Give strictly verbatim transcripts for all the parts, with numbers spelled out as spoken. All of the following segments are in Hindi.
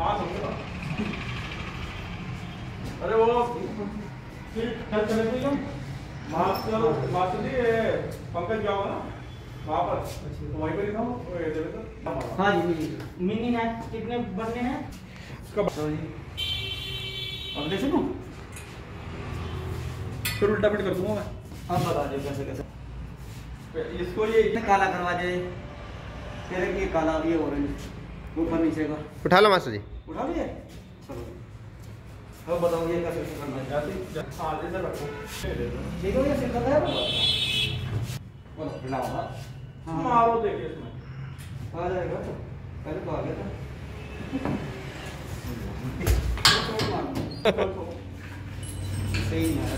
हाँ समझो। अरे वो फिर क्या चले थे हम मास्टर मास्टर जी पंकज जाओ ना वहाँ पर तो वहीं पर ही था वो ये देवे तो। हाँ जी मिनी नेट कितने बनने हैं कब अगले सुनो फिर उल्टा फिट कर दूंगा मैं। अब बता दो कैसे कैसे इसको ये इतने काला करवा दे तेरे की काला भी ऑरेंज ऊपर नीचे का उठा लो मास्टर जी। उठा लिए चलो अब बताओ ये कैसे करना है ऐसे हाँ इधर रखो ठीक हो गया सिल करता है बोलो हिलाओ हाँ मारो देखिए इसमें आ जाएगा तो पहले तो आ गया था सही है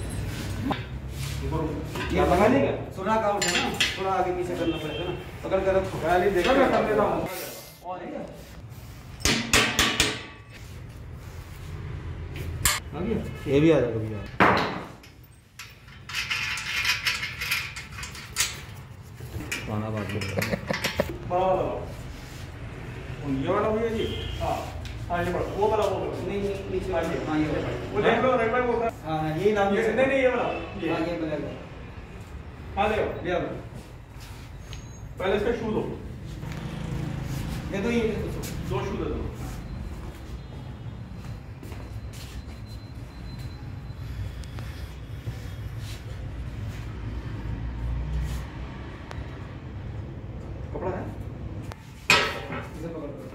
ये लगा लेगा सुना काउंट है ना थोड़ा आगे पीछे करना पड़ेगा ना पकड़ कर रखो पहले देखो मैं कर देता हूँ और है आ गया ये भी आ जाएगा भैया। खाना बात बड़ा वाला ये वाला भैया जी हाँ हाँ ये बड़ा वो वाला वो वाला नहीं नहीं नीचे वाले हाँ ये वो देख लो राइट बाइक होता है हाँ यही नाम नहीं नहीं ये वाला हाँ ये बनेगा हाँ ले ले आओ पहले इसका शू दो ये तो ये दो शू दे दो कपड़ा है इसे पकड़ लो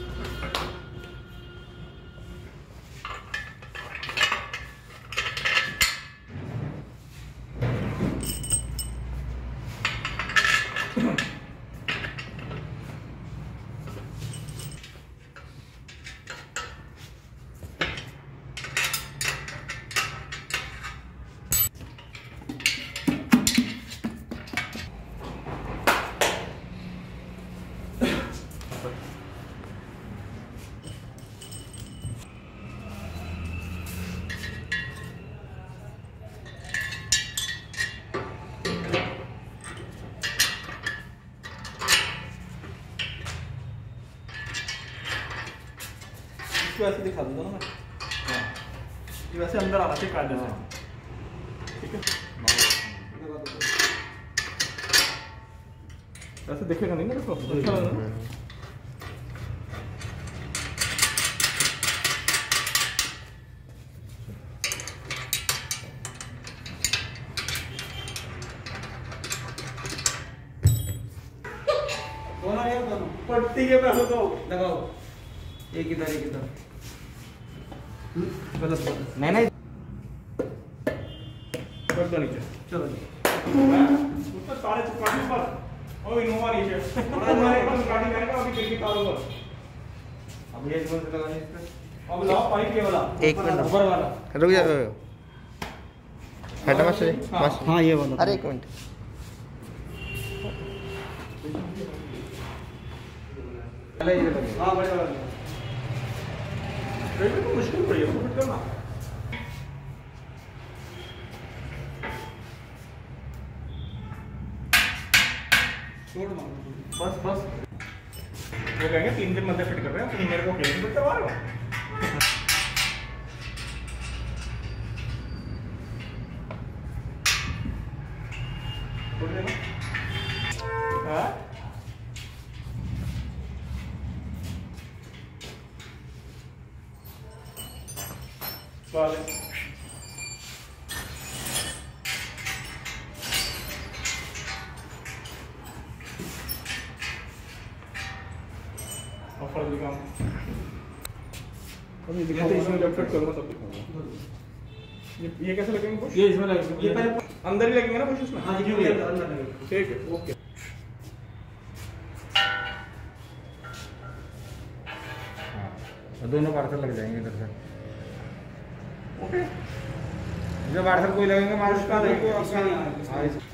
ऐसे दिखा दूंगा ना मैं हाँ ये वैसे अंदर आना चाहिए काटने से ठीक है वैसे देखेगा नहीं ना देखो अच्छा लग रहा है दोनों यार दोनों पट्टी के पैसे तो लगाओ एक इधर एक इधर गलत बात नहीं नहीं कर दो नीचे चलो उसका सारे चुकाने पर और इनोवा नीचे हमारे पास गाड़ी करेगा अभी खिड़की तारों पर अब ये कौन सा लगाने इस पे अब लाओ पाइप ये वाला एक मिनट ऊपर वाला रुक जा हटा मास्टर जी मास्टर हाँ ये वाला अरे एक मिनट पहले ये लगा हाँ बड़े वाला रेट तो मुश्किल पड़ी है उसको फिट करना छोड़ मारो बस बस वो कहेंगे तीन दिन मध्य फिट कर रहे हैं तुम मेरे को केस फिट करवा रहे हो छोड़ देना हाँ वाले ऑफर दिखाऊं अभी दिखा तो इसमें जब फिट करूंगा तब दिखाऊंगा ये ये कैसे लगेंगे पुश ये इसमें लगेगा ये पहले अंदर ही लगेंगे ना पुश इसमें हाँ जी ये अंदर लगेगा ठीक है ओके हाँ दोनों पार्सल लग जाएंगे इधर से ओके जब पार्सल कोई लगेंगे मार्च का देखो इसमें नहीं आएगा हाँ इस-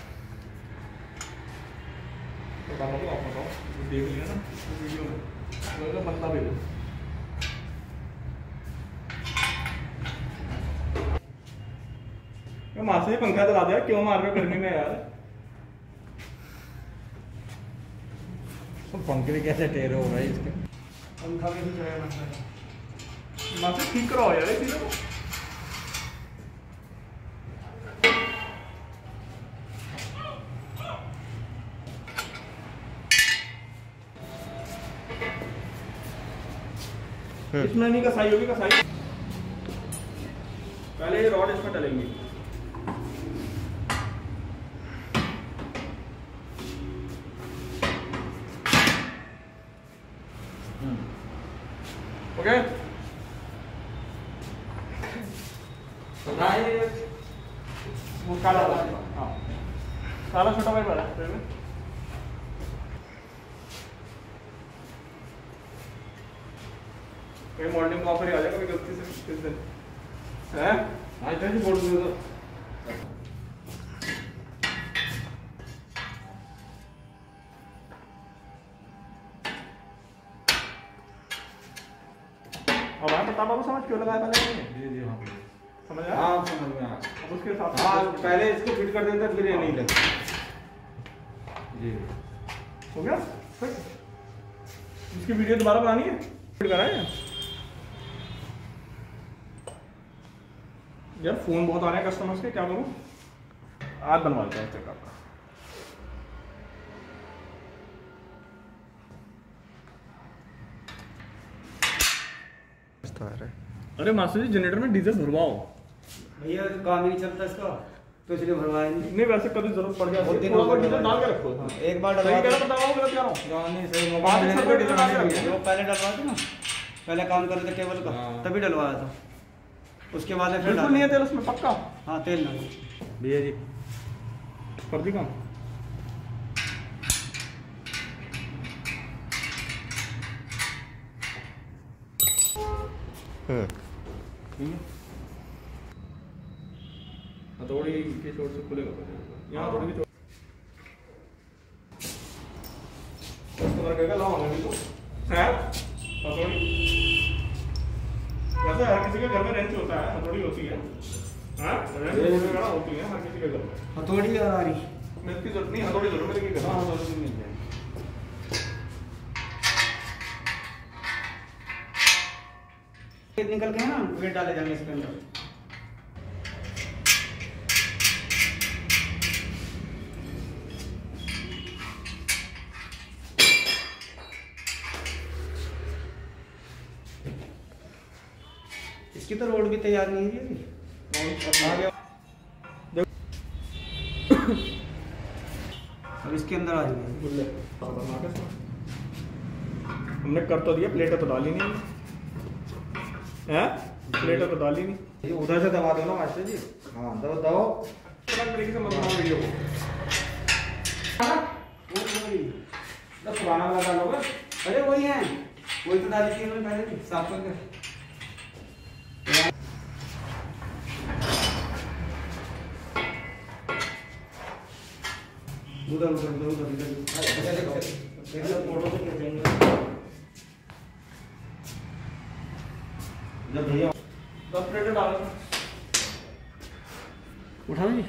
तो डालो तो आप बताओ देख लिया ना वीडियो में लगेगा बंदा भी दे मैं माँ से ही पंखा चला दिया क्यों मार रहे हो गर्मी में यार तो पंखे भी कैसे टेढ़े हो रहे हैं इसके पंखा भी नहीं चलेगा मास्टर ठीक कराओ यार ये चीज़ों को। इसमें नहीं कसाई होगी, कसाई पहले ये रॉड इसमें डलेंगी। ओके वो काला वाला, हाँ काला छोटा भाई वाला कहीं मॉर्निंग में ऑफर ही आ जाएगा कभी गलती से किस दिन है आज कैसे बोल दूँ तो अब आप बता बाबू समझ क्यों लगाया पहले नहीं जी जी हाँ समझ आया? हाँ समझ में आया। अब उसके हिसाब हाँ से पहले इसको फिट कर देता फिर ये नहीं लगता। जी हो गया फिर इसकी वीडियो दोबारा बनानी है फिर कराए यार फोन बहुत आ रहे हैं कस्टमर्स के, क्या करूं आज बनवा लेता हूँ चेक आपका। अरे मास्टर जी जनरेटर में डीजल भरवाओ। भैया तो काम ही नहीं चलता इसका तो इसलिए भरवाया नहीं। नहीं वैसे कभी जरूरत पड़ बहुत जाती दिन है हो गए डीजल डाल के रखो। हाँ, एक बार सही डलवा कह रहा दो। बताओ गलत कह रहा हूँ। हाँ, नहीं सही पाँच मोबाइल सौ देने रुपये पे डलवा के डलवा रखिए। जो पहले डलवा थे ना, पहले काम कर रहे थे केबल का हाँ। तभी डलवाया था, उसके बाद फिर बिल्कुल नहीं है तेल उसमें पक्का हाँ तेल नहीं। भैया जी कर दी काम। हम्म ठीक है हथौड़ी के चोट से खुलेगा यहाँ हथौड़ी की चोट कस्टमर कहेगा लाओ हमें भी तो है हथौड़ी। वैसे हर किसी के घर में रेंच होता है, हथौड़ी होती है। हाँ रेंच वगैरह होती है हर किसी के घर में। हथौड़ी और आ रही मैं इसकी जरूरत नहीं, हथौड़ी जरूर मेरे के घर हाँ में। हथौड़ी भी मिल जाएगी। निकल के है ना वेट डाले जाएंगे इसके अंदर। इसकी तो रोड भी तैयार नहीं है अभी। आ गया अब इसके अंदर आ जाएंगे। हमने कर तो दिया, प्लेटें तो डाली नहीं है, प्लेटें तो डाली नहीं। ये उधर से दबा दो ना मास्टर जी। हाँ दबा दबाओ। अलग तरीके से मत बनाओ वीडियो को। तो पुराना वाला डालोगे? अरे वही है, वही तो डाली थी मैंने पहले साफ करके। उधर उधर उधर उधर इधर देखो फोटो तो खींचेंगे जब भैया दस प्लेटें डालो। उठाओ जी।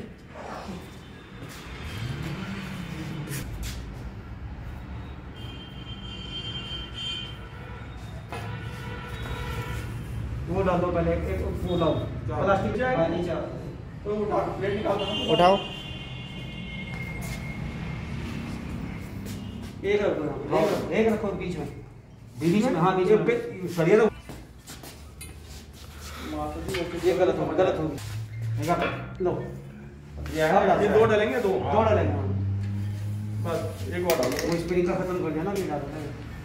वो डाल दो पहले, एक वो लाओ प्लास्टिक जाएगा। नीचे तो उठा प्लेट निकाल दो। उठाओ एक रखो यहाँ, एक- एक रखो बीच में, बीच में हाँ बीच में। सरिया तो ये गलत हो गलत होगी। लो ये दो डालेंगे, दो दो डालेंगे हाँ। बस एक बार डालो। वो स्प्रिंग का खत्म कर दिया ना ये डालो।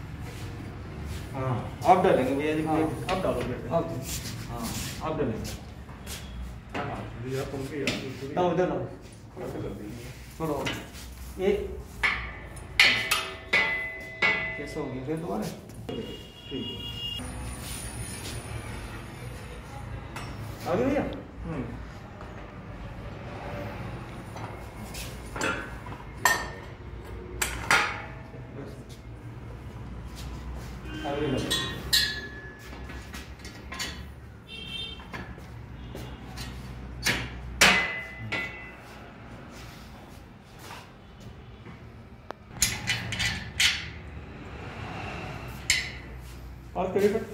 हाँ अब डालेंगे भैया जी। हाँ। अब डालो प्लेट। अब हाँ अब डालेंगे। यार तुम के यार डालो उधर डालो कैसे कर दी? छोड़ो ये कैसे हो गया फिर दोबारा। ठीक है। आगे भैया हम्म आगे लो। बस करिए फिर।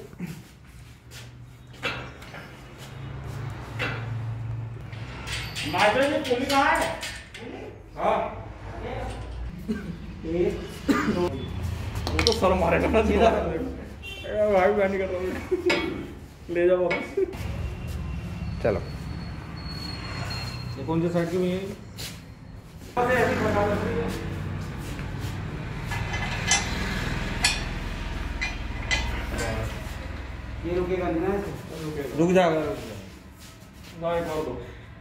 माइक्रो में पुली कहाँ है? हाँ वो तो सर मारेगा ना सीधा। भाई मैं नहीं कर रहा हूँ, ले जाओ वापस। चलो ये कौन सी साइड की हुई है? ये रुकेगा नहीं ना ऐसे? रुक जाएगा, रुक गाय कर दो।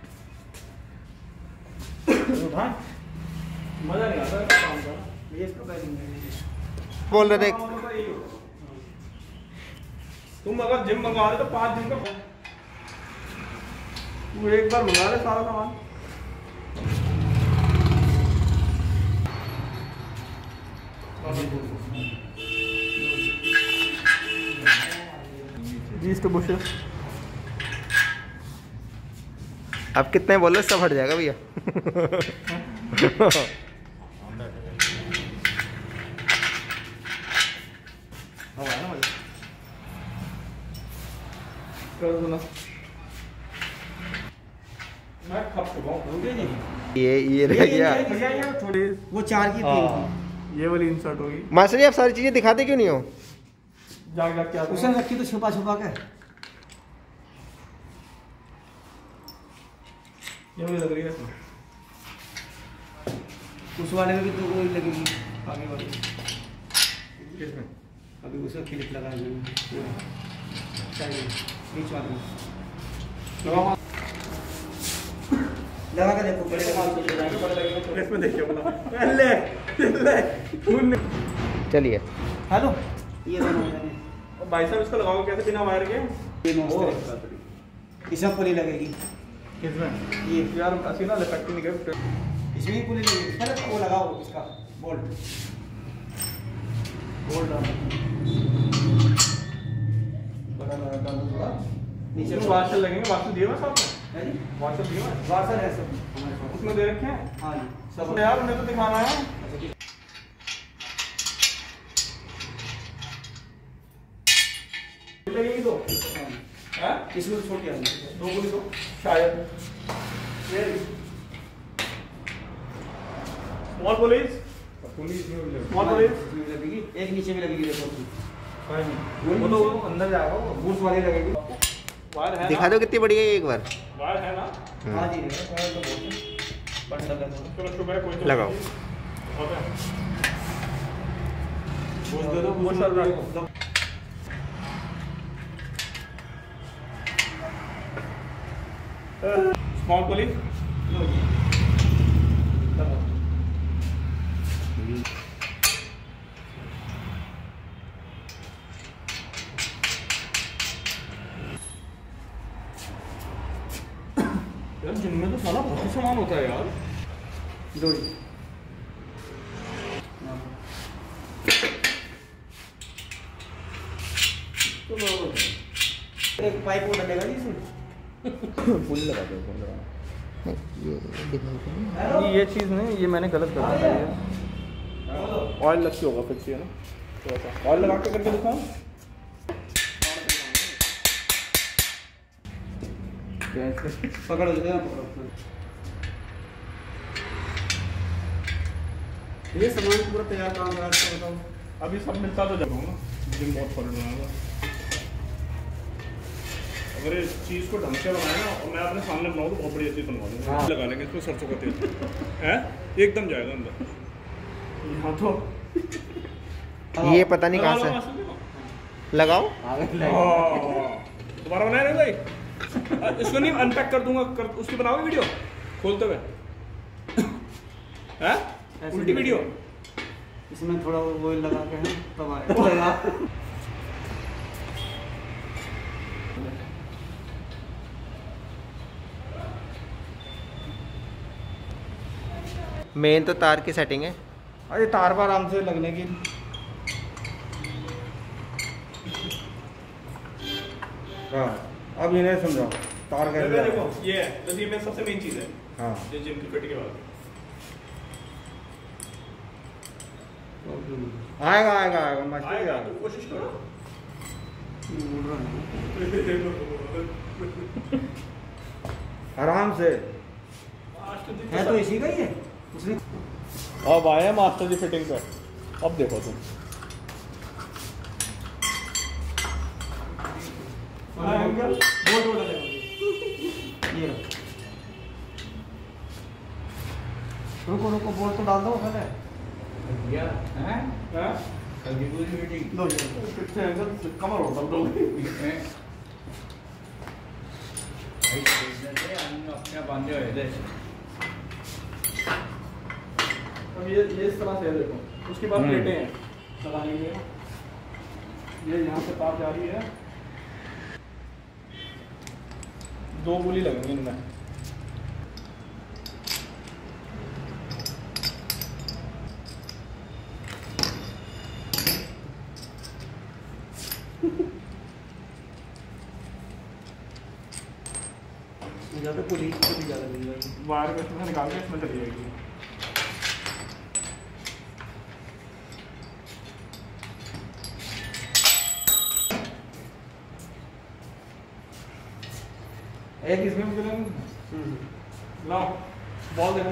उठा। मजा नहीं आता काम का। ये इसको कह देंगे। बोल रहे थे तुम अगर जिम मंगवा रहे तो पाँच दिन का तू एक बार मंगा रहे सारा सामान। बीस के बुशेस। अब कितने बोल रहे सब हट जाएगा भैया। कर दो ना। मैं खप चुका हूँ। ये ये रह गया। भैया ये थोड़ी वो चार की तीन हाँ, ये वाली इंसर्ट होगी। मास्टर जी आप सारी चीजें दिखाते क्यों नहीं हो? जाग जाग क्या उसने रखी तो छुपा छुपा के। ये वाली लग रही है इसमें। उस वाले में भी तो वही लगेगी आगे वाली। किसमें? अभी उसका क्लिप लगाया मैंने चाहिए बीच वाले में। लगाओ लगा के देखो बड़े इसमें देखिए बोला ले ले खून। चलिए हेलो ये दोनों हो जाने। भाई साहब इसको लगाओ कैसे बिना वायर के? ये नोस्ट इसमें पुली लगेगी। किसमें? ये यार ऐसी ना लटकती नहीं गई। इसमें ही पुली लगेगी। पहले वो लगाओ इसका बोल्ट बोल्ट बड़ा लगा डाल दो थोड़ा। नीचे नीचे वाशर लगेंगे। वाशर दिए हुए साथ में? है जी वाशर दिए हुए हैं? वाशर है सब हमारे पास। उसमें दे रखे हैं। हाँ जी सब सब यार उन्हें तो दिखाना है। लगेगी तो हैं? इसमें तो छोटी आएगी। दो गोली तो शायद स्मॉल पुलिस पुलिस में भी लग- स्मॉल पुलिस इसमें भी लगेगी एक नीचे भी लगेगी देखो वो तो वो अंदर जाएगा वो। बूट वाली लगेगी। वायर है दिखा ना? दो कितनी बड़ी है ये एक बार। वायर है ना? हाँ जी वायर तो बहुत है। बट चलो शुक्र है कोई तो लगाओ। ओके बुश दे दो। बुश कर दो। स्मॉल पुलिस यार जिनमें तो साला बहुत ही सामान होता है यार। दो एक पाइप वो डलेगा जी इसमें। पुल लगा दो, पुल लगा नहीं, ये दिखाई तो नहीं। नहीं ये चीज़ नहीं, ये मैंने गलत कर दिया है। ऑयल लगती होगा फिर से ना थोड़ा सा ऑयल लगा के करके दिखाऊं। पकड़ो इधर पकड़ो। ये सामान पूरा तैयार काम करा के बताओ। अभी सब मिलता तो जब ना जिम बहुत फॉल्ट बनाएगा। अगर इस चीज़ को ढंग से बनाए ना और मैं अपने सामने बनाऊँ तो बहुत बड़ी चीज़ बनवा दूँगा। हाँ। लगा लेंगे इसमें सरसों का तेल है एकदम जाएगा अंदर। यहाँ तो ये पता नहीं कहाँ लगा लो, से मास्टर जी। लगाओ। हाँ। दोबारा बनाए ना भाई? इसको नहीं अनपैक कर दूंगा कर, उसकी बनाओगे वीडियो खोलते हुए हैं? उल्टी वीडियो इसमें थोड़ा वो लगा के है तब आएगा। मेन तो तार की सेटिंग है। अरे तार पर आराम से लगने की। हाँ अब इन्हें समझाओ तार कैसे देखो लगाओ। देखो ये है तो ये मेन सबसे मेन चीज़ है हाँ ये जिम की फिट के बाद। आएगा आएगा आएगा मस्त आएगा आएगा। तो कोशिश करो। आराम से है तो इसी का ही है उसने। अब आए हैं मास्टर जी फिटिंग पे। अब देखो तुम बोल्ट बोल्ट ये रुको रुको बोल्ट तो डाल दो पहले। हैं हैं कल की पूरी मीटिंग लो कितने एंगल कमर होता है अपने बांधे हुए थे। अब ये ये इस तरह से है देखो। उसके बाद प्लेटें हैं लगाने के लिए। ये यहाँ से तार जा रही है। दो गोली लगेंगे इनमें। ज़्यादा पुली पुली ज़्यादा मिल जाएगी। वायर को इसमें निकाल के इसमें चली जाएगी। एक इसमें भी करेंगे। लाओ बॉल देना।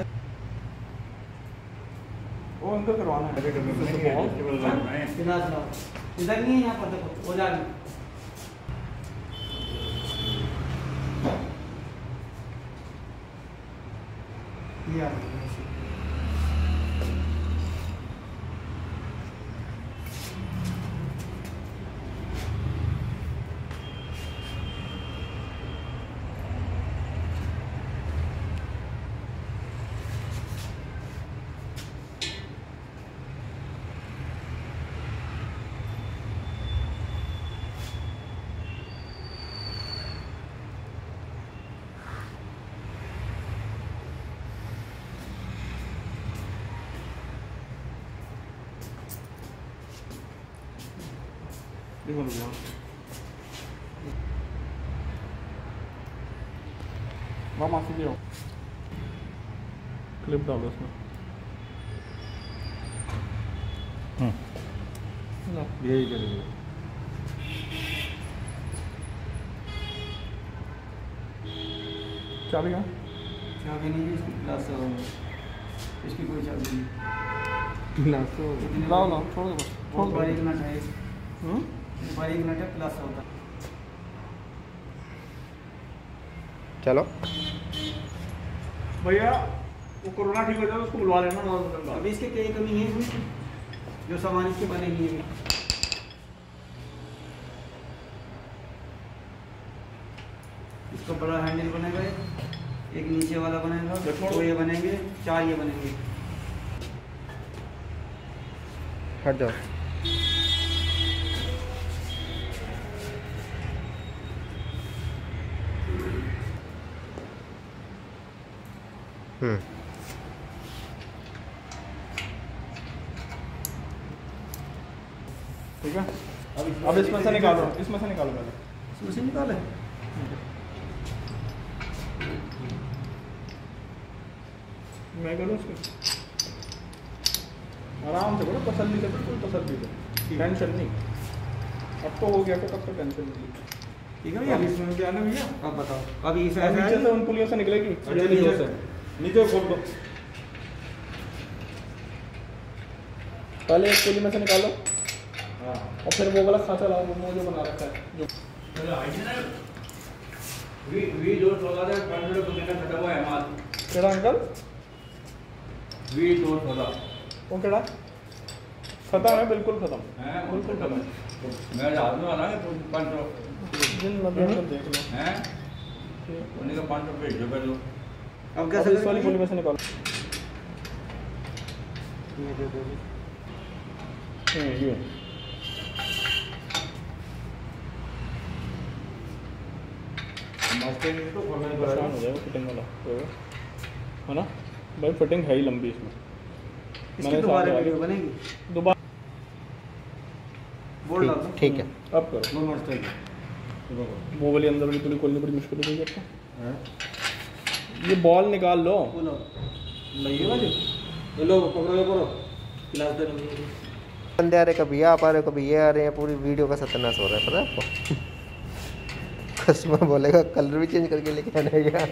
वो उनको करवाना है। इधर लाओ इधर नहीं है यहाँ पर देखो वो जा रही ये आ रही है। देखो भैया वहाँ मासी जी हो क्लिप डालो उसमें। यही करेंगे। चाबी कहाँ? चाबी नहीं है इसकी क्लास इसकी कोई चाबी नहीं। लाओ लाओ छोड़ दो बस छोड़ दो। बारीक नट है हम्म बारीक नट है प्लस होता है। चलो भैया वो कोरोना ठीक हो जाए उसको बुलवा लेना। अभी इसके कई कमी है इसमें जो सामान इसके बनेगी है। इसका बड़ा हैंडल बनेगा एक नीचे वाला बनेगा दो ये बनेंगे चार ये बनेंगे। हट जाओ। हम्म ठीक है। अब इसमें से निकालो इसमें से निकालो पहले। इसमें से निकाले मैं करूँ उसको आराम से करो तसल्ली से बिल्कुल तसल्ली से टेंशन नहीं। अब तो हो गया तो कब तक टेंशन नहीं। ठीक है भैया। इसमें क्या ना भैया अब बताओ अभी इस अब नीचे से उन पुलियों से निकलेगी। नीचे से नीचे खोल दो पहले एक पुली में से निकालो। हाँ और फिर वो वाला खाता लाओ वो जो बना रखा है जो वी वी दो सोलह से पंद्रह को देना खत्म हुआ है माल। केड़ा अंकल वी दो सोलह वो केड़ा खत्म है बिल्कुल खत्म हैं बिल्कुल खत्म। मैं रात में वाला है तो पाँच सौ जिन नब्बे में देख लो हैं उन्हीं का पाँच सौ भेज दो कर लो। अब अब कैसे इस वाली पुली में से निकालो। ये दे दो हम्म ये मास्टर तो फॉर्मेट आसान हो जाएगा फिटिंग वाला है ना भाई। फिटिंग है ही लंबी इसमें। इसकी दोबारा वीडियो बनेगी दोबारा बोल डाल दो। ठीक है। अब करो नो मास्टर वो वाली अंदर वाली पुली खोलनी बड़ी मुश्किल हो गई आपको। ये बॉल निकाल लो। बोलो लगेगा जो ये लो पकड़ो ये करो क्लास दे रही बंदे आ रहे, कभी आप आ रहे हो, कभी ये आ रहे हैं, पूरी वीडियो का सत्यानाश हो रहा है, पता है आपको? कस्टमर बोलेगा कलर भी चेंज करके लेके आना है क्या?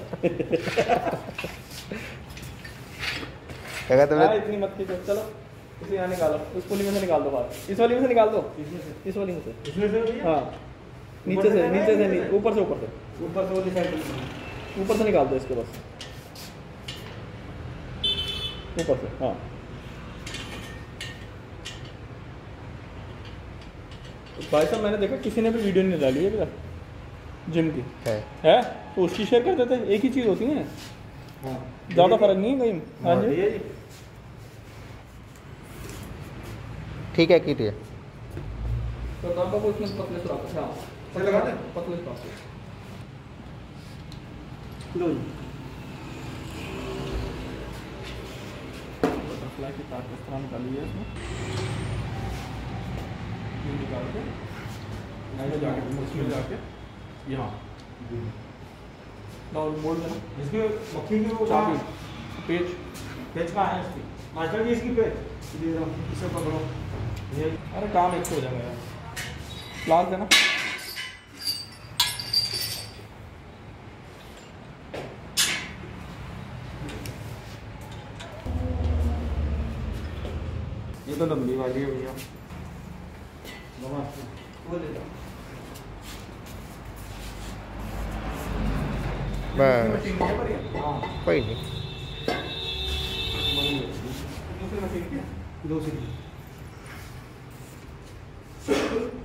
क्या कहते हाँ, हैं? इतनी मत खींचो, चलो इसे यहाँ निकालो, उस पुली में से निकाल दो बाहर, इस वाली में से निकाल दो, इस वाली में से, इसमें से भैया? हाँ नीचे से, नीचे से नहीं, ऊपर से, ऊपर से ऊपर से वाली साइड ऊपर से निकाल दो इसके बस, ऊपर से, हाँ। भाई साहब मैंने देखा किसी ने भी वीडियो नहीं डाली है अभी तक जिम की, है है तो उसकी शेयर कर देते हैं, एक ही चीज़ होती है, हाँ ज़्यादा फर्क नहीं है कहीं। हाँ जी, ये ठीक है, कीजिए। तो दाम को इसमें पतले से रखो, हाँ से लगा दे पतले से रखो, लो जी। बटरफ्लाई की तार इस तरह निकाली है इसमें, ये निकाल के ऐसे जाके उसमें जाके यहाँ और मोड़ देना, इसके मक्खी की वो चाबी कहाँ- पेच, पेच कहाँ है इसकी? मास्टर जी इसकी पेच दे दो, इसे पकड़ो ये। अरे काम एक से हो जाएगा यार, प्लास देना, ये तो लंबी वाली है भैया, वो ले लो। बस मशीन है पर ये, हाँ कोई नहीं। दूसरी मशीन की दो से